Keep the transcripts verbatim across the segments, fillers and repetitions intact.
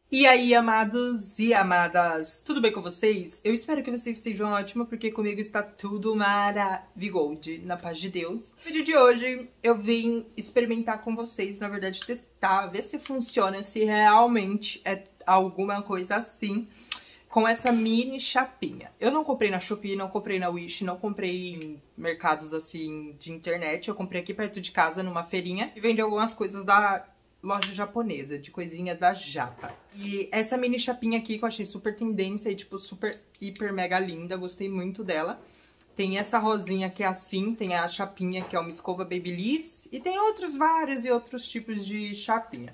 E aí, amados e amadas, tudo bem com vocês? Eu espero que vocês estejam ótimos, porque comigo está tudo maravilhoso, na paz de Deus. No vídeo de hoje, eu vim experimentar com vocês, na verdade, testar, ver se funciona, se realmente é alguma coisa assim, com essa mini chapinha. Eu não comprei na Shopee, não comprei na Wish, não comprei em mercados assim de internet, eu comprei aqui perto de casa, numa feirinha, e vende algumas coisas da loja japonesa, de coisinha da Japa. E essa mini chapinha aqui que eu achei super tendência e tipo super, hiper, mega linda, gostei muito dela. Tem essa rosinha que é assim, tem a chapinha que é uma escova Babyliss e tem outros vários e outros tipos de chapinha.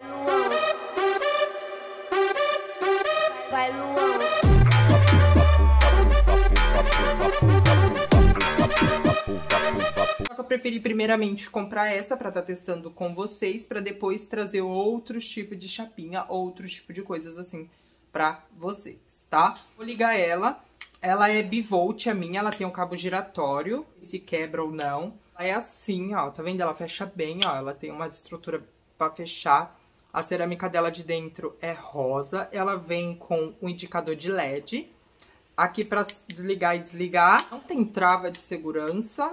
Vai, Luan. Só que eu preferi primeiramente comprar essa pra estar testando com vocês, pra depois trazer outros tipos de chapinha, outros tipos de coisas assim pra vocês, tá? Vou ligar ela, ela é bivolt a minha, ela tem um cabo giratório, se quebra ou não. Ela é assim, ó, tá vendo? Ela fecha bem, ó, ela tem uma estrutura pra fechar. A cerâmica dela de dentro é rosa, ela vem com um indicador de L E D. Aqui pra desligar e desligar, não tem trava de segurança.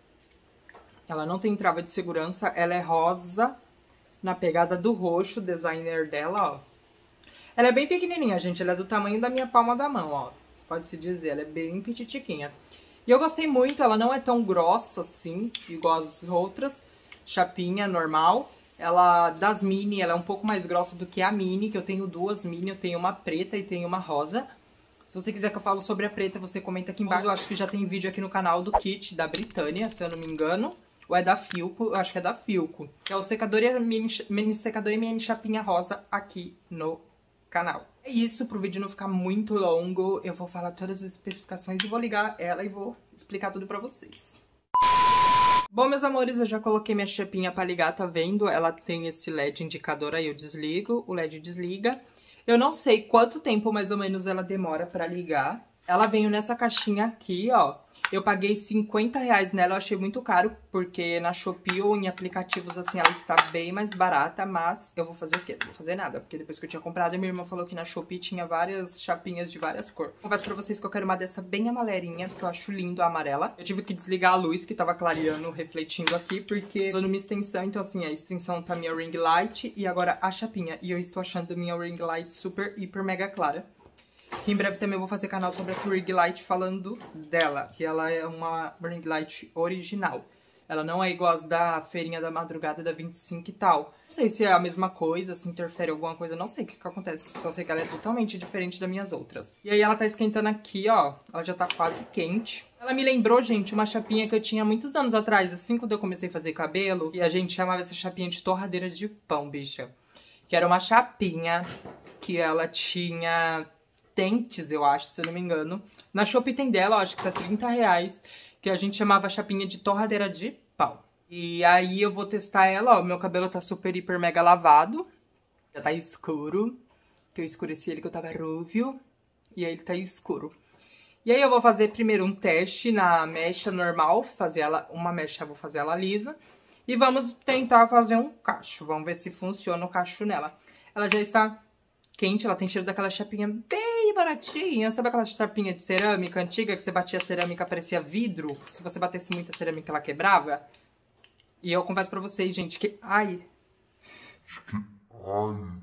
Ela não tem trava de segurança, ela é rosa, na pegada do roxo, o designer dela, ó. Ela é bem pequenininha, gente, ela é do tamanho da minha palma da mão, ó. Pode-se dizer, ela é bem petitiquinha. E eu gostei muito, ela não é tão grossa assim, igual as outras. Chapinha normal. Ela, das mini, ela é um pouco mais grossa do que a mini, que eu tenho duas mini, eu tenho uma preta e tenho uma rosa. Se você quiser que eu fale sobre a preta, você comenta aqui embaixo. Eu acho que já tem vídeo aqui no canal do kit da Britânia, se eu não me engano. Ou é da Filco, eu acho que é da Filco. Que é o secador e a mini, mini secador e mini chapinha rosa aqui no canal. É isso, pro vídeo não ficar muito longo. Eu vou falar todas as especificações e vou ligar ela e vou explicar tudo pra vocês. Bom, meus amores, eu já coloquei minha chapinha pra ligar, tá vendo? Ela tem esse L E D indicador aí, eu desligo, o L E D desliga. Eu não sei quanto tempo mais ou menos ela demora pra ligar. Ela veio nessa caixinha aqui, ó. Eu paguei cinquenta reais nela, eu achei muito caro, porque na Shopee ou em aplicativos assim ela está bem mais barata, mas eu vou fazer o quê? Não vou fazer nada, porque depois que eu tinha comprado, minha irmã falou que na Shopee tinha várias chapinhas de várias cores. Confesso pra vocês que eu quero uma dessa bem amarelinha, porque eu acho lindo a amarela. Eu tive que desligar a luz que tava clareando, refletindo aqui, porque tô numa extensão, então assim, a extensão tá minha ring light e agora a chapinha. E eu estou achando minha ring light super, hiper, mega clara. Que em breve também eu vou fazer canal sobre essa ring light falando dela, que ela é uma ring light original. Ela não é igual as da feirinha da madrugada da vinte e cinco e tal. Não sei se é a mesma coisa, se interfere alguma coisa, não sei o que que acontece. Só sei que ela é totalmente diferente das minhas outras. E aí ela tá esquentando aqui, ó. Ela já tá quase quente. Ela me lembrou, gente, uma chapinha que eu tinha muitos anos atrás, assim, quando eu comecei a fazer cabelo. E a gente chamava essa chapinha de torradeira de pão, bicha. Que era uma chapinha que ela tinha dentes, eu acho, se eu não me engano. Na Shopee tem dela, eu acho que tá trinta reais, que a gente chamava a chapinha de torradeira de pau. E aí eu vou testar ela, ó, meu cabelo tá super, hiper, mega lavado. Já tá escuro, que eu escureci ele que eu tava rúvio, e aí ele tá escuro. E aí eu vou fazer primeiro um teste na mecha normal, fazer ela, uma mecha, vou fazer ela lisa. E vamos tentar fazer um cacho, vamos ver se funciona o cacho nela. Ela já está quente, ela tem cheiro daquela chapinha bem baratinha. Sabe aquela chapinha de cerâmica antiga que você batia a cerâmica, parecia vidro? Se você batesse muita cerâmica, ela quebrava? E eu confesso pra vocês, gente, que... Ai... Ai...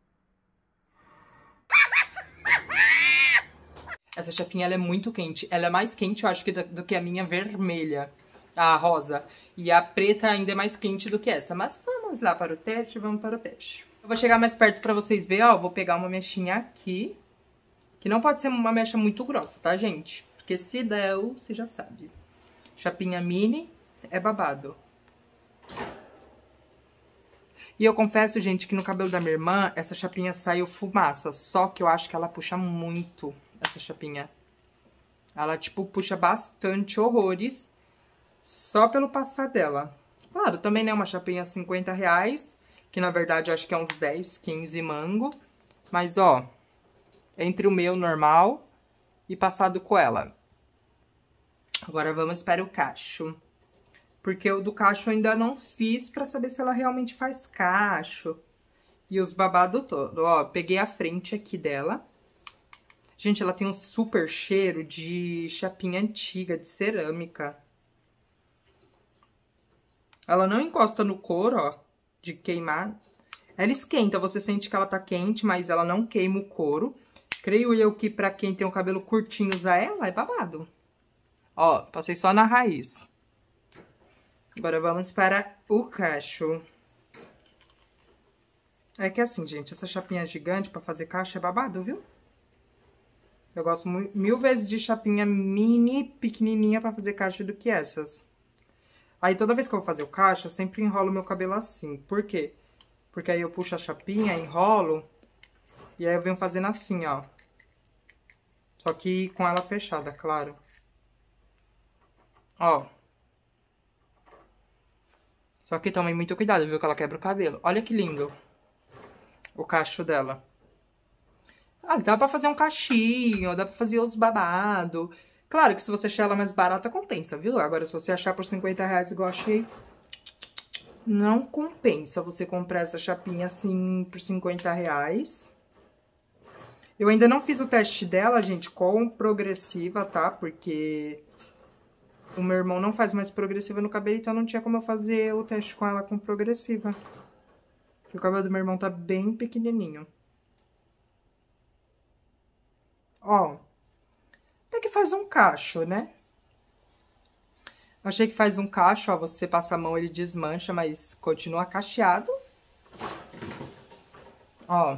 Essa chapinha, ela é muito quente. Ela é mais quente, eu acho, que do, do que a minha vermelha, a rosa. E a preta ainda é mais quente do que essa. Mas vamos lá para o teste, vamos para o teste. Eu vou chegar mais perto pra vocês verem, ó. Vou pegar uma mechinha aqui. Que não pode ser uma mecha muito grossa, tá, gente? Porque se der, você já sabe. Chapinha mini é babado. E eu confesso, gente, que no cabelo da minha irmã, essa chapinha saiu fumaça. Só que eu acho que ela puxa muito, essa chapinha. Ela, tipo, puxa bastante horrores. Só pelo passar dela. Claro, também não é uma chapinha cinquenta reais. Que na verdade eu acho que é uns dez, quinze mango. Mas ó, entre o meu normal e passado com ela. Agora vamos para o cacho. Porque o do cacho eu ainda não fiz pra saber se ela realmente faz cacho. E os babados todos. Ó, peguei a frente aqui dela. Gente, ela tem um super cheiro de chapinha antiga, de cerâmica. Ela não encosta no couro, ó, de queimar. Ela esquenta, você sente que ela tá quente, mas ela não queima o couro. Creio eu que pra quem tem um cabelo curtinho usar ela, é babado. Ó, passei só na raiz. Agora vamos para o cacho. É que assim, gente, essa chapinha gigante pra fazer cacho é babado, viu? Eu gosto mil vezes de chapinha mini, pequenininha pra fazer cacho do que essas. Aí, toda vez que eu vou fazer o cacho, eu sempre enrolo meu cabelo assim. Por quê? Porque aí eu puxo a chapinha, enrolo, e aí eu venho fazendo assim, ó. Só que com ela fechada, claro. Ó. Só que tomem muito cuidado, viu? Que ela quebra o cabelo. Olha que lindo o cacho dela. Ah, dá pra fazer um cachinho, dá pra fazer os babados. Claro que se você achar ela mais barata, compensa, viu? Agora, se você achar por cinquenta reais igual achei, não compensa você comprar essa chapinha assim por cinquenta reais. Eu ainda não fiz o teste dela, gente, com progressiva, tá? Porque o meu irmão não faz mais progressiva no cabelo, então não tinha como eu fazer o teste com ela com progressiva. O cabelo do meu irmão tá bem pequenininho. Ó, até que faz um cacho, né? Achei que faz um cacho, ó, você passa a mão, ele desmancha, mas continua cacheado. Ó.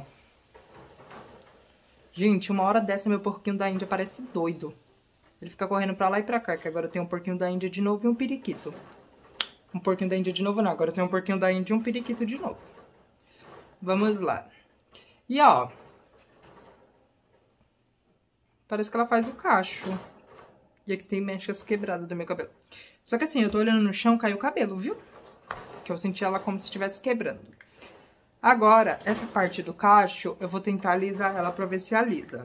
Gente, uma hora dessa, meu porquinho da Índia parece doido. Ele fica correndo pra lá e pra cá, que agora tem um porquinho da Índia de novo e um periquito. Um porquinho da Índia de novo não, agora tem um porquinho da Índia e um periquito de novo. Vamos lá. E, ó. Parece que ela faz o cacho. E aqui tem mechas quebradas do meu cabelo. Só que assim, eu tô olhando no chão, caiu o cabelo, viu? Que eu senti ela como se estivesse quebrando. Agora, essa parte do cacho, eu vou tentar alisar ela pra ver se alisa.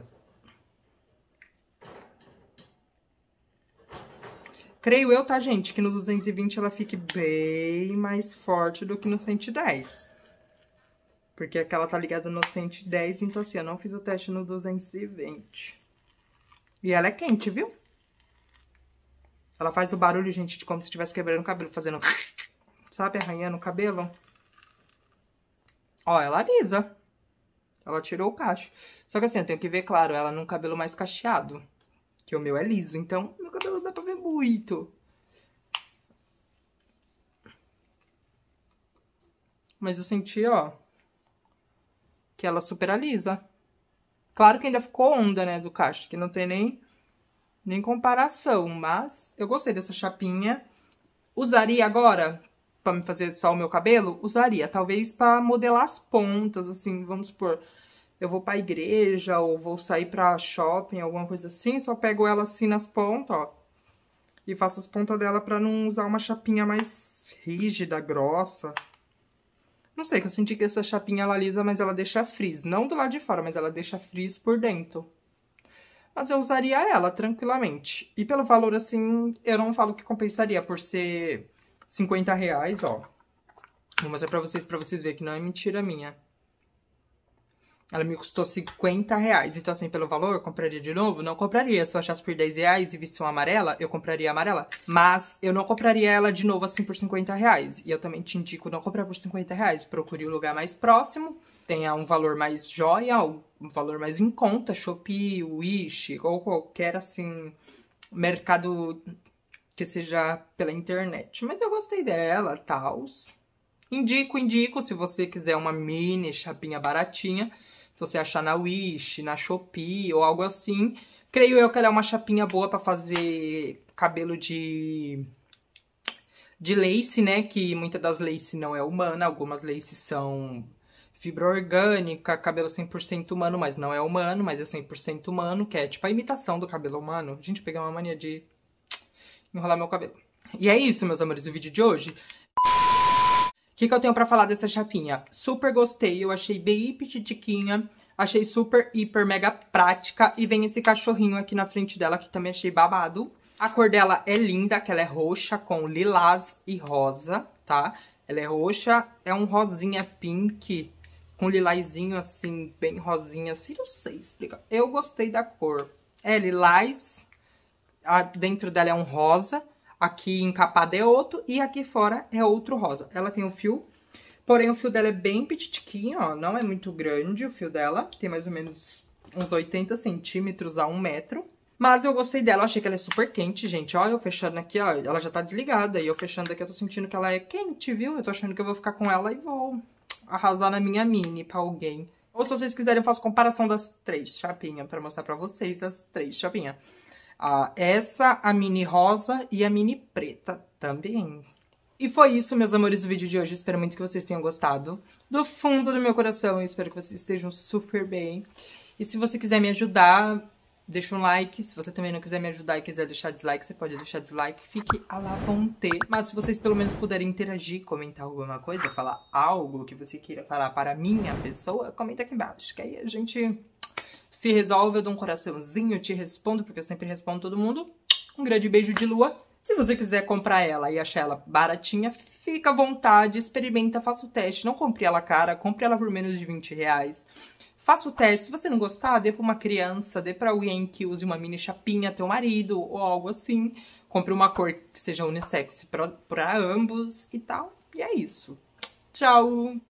Creio eu, tá, gente, que no duzentos e vinte ela fique bem mais forte do que no cento e dez. Porque aqui ela tá ligada no cento e dez, então assim, eu não fiz o teste no duzentos e vinte. E ela é quente, viu? Ela faz o barulho, gente, de como se estivesse quebrando o cabelo, fazendo... Sabe, arranhando o cabelo? Ó, ela alisa. Ela tirou o cacho. Só que assim, eu tenho que ver, claro, ela num cabelo mais cacheado. Que o meu é liso, então meu cabelo dá pra ver muito. Mas eu senti, ó, que ela super alisa. Claro que ainda ficou onda, né, do cacho, que não tem nem, nem comparação. Mas eu gostei dessa chapinha. Usaria agora... pra me fazer só o meu cabelo, usaria. Talvez pra modelar as pontas, assim, vamos supor, eu vou pra igreja ou vou sair pra shopping, alguma coisa assim, só pego ela assim nas pontas, ó, e faço as pontas dela pra não usar uma chapinha mais rígida, grossa. Não sei, que eu senti que essa chapinha ela lisa, mas ela deixa frizz. Não do lado de fora, mas ela deixa frizz por dentro. Mas eu usaria ela tranquilamente. E pelo valor, assim, eu não falo que compensaria por ser... cinquenta reais, ó. Vou mostrar pra vocês, pra vocês verem que não é mentira minha. Ela me custou cinquenta reais. Então, assim, pelo valor, eu compraria de novo? Não compraria. Se eu achasse por dez reais e visse uma amarela, eu compraria a amarela. Mas eu não compraria ela de novo, assim, por cinquenta reais. E eu também te indico não comprar por cinquenta reais. Procure o lugar mais próximo. Tenha um valor mais joia, um valor mais em conta. Shopee, Wish, ou qualquer, assim, mercado... que seja pela internet. Mas eu gostei dela, tals. Indico, indico, se você quiser uma mini chapinha baratinha. Se você achar na Wish, na Shopee ou algo assim. Creio eu que ela é uma chapinha boa pra fazer cabelo de... de lace, né? Que muitas das lace não é humana. Algumas lace são fibra orgânica, cabelo cem por cento humano, mas não é humano. Mas é cem por cento humano, que é tipo a imitação do cabelo humano. Gente, eu peguei uma mania de... enrolar meu cabelo. E é isso, meus amores, o vídeo de hoje. O que, que eu tenho pra falar dessa chapinha? Super gostei, eu achei bem petitiquinha. Achei super, hiper, mega prática. E vem esse cachorrinho aqui na frente dela, que também achei babado. A cor dela é linda, que ela é roxa com lilás e rosa, tá? Ela é roxa, é um rosinha pink com lilazinho, assim, bem rosinha, assim, não sei explicar. Eu gostei da cor. É lilás, a, dentro dela é um rosa, aqui encapada é outro, e aqui fora é outro rosa. Ela tem um fio, porém o fio dela é bem petitiquinho, ó, não é muito grande o fio dela, tem mais ou menos uns oitenta centímetros a um metro. Mas eu gostei dela, eu achei que ela é super quente, gente. Ó, eu fechando aqui, ó, ela já tá desligada. E eu fechando aqui, eu tô sentindo que ela é quente, viu? Eu tô achando que eu vou ficar com ela e vou arrasar na minha mini pra alguém. Ou se vocês quiserem, eu faço comparação das três chapinhas pra mostrar pra vocês as três chapinhas. Ah, essa, a mini rosa e a mini preta também. E foi isso, meus amores, o vídeo de hoje. Espero muito que vocês tenham gostado. Do fundo do meu coração, eu espero que vocês estejam super bem. E se você quiser me ajudar, deixa um like. Se você também não quiser me ajudar e quiser deixar dislike, você pode deixar dislike. Fique à la vontade. Mas se vocês pelo menos puderem interagir, comentar alguma coisa, falar algo que você queira falar para a minha pessoa, comenta aqui embaixo. Que aí a gente se resolve. Eu dou um coraçãozinho, eu te respondo, porque eu sempre respondo todo mundo. Um grande beijo de lua. Se você quiser comprar ela e achar ela baratinha, fica à vontade, experimenta, faça o teste. Não compre ela cara, compre ela por menos de vinte reais. Faça o teste. Se você não gostar, dê pra uma criança, dê pra alguém que use uma mini chapinha, teu marido ou algo assim. Compre uma cor que seja unissex pra, pra ambos e tal. E é isso. Tchau!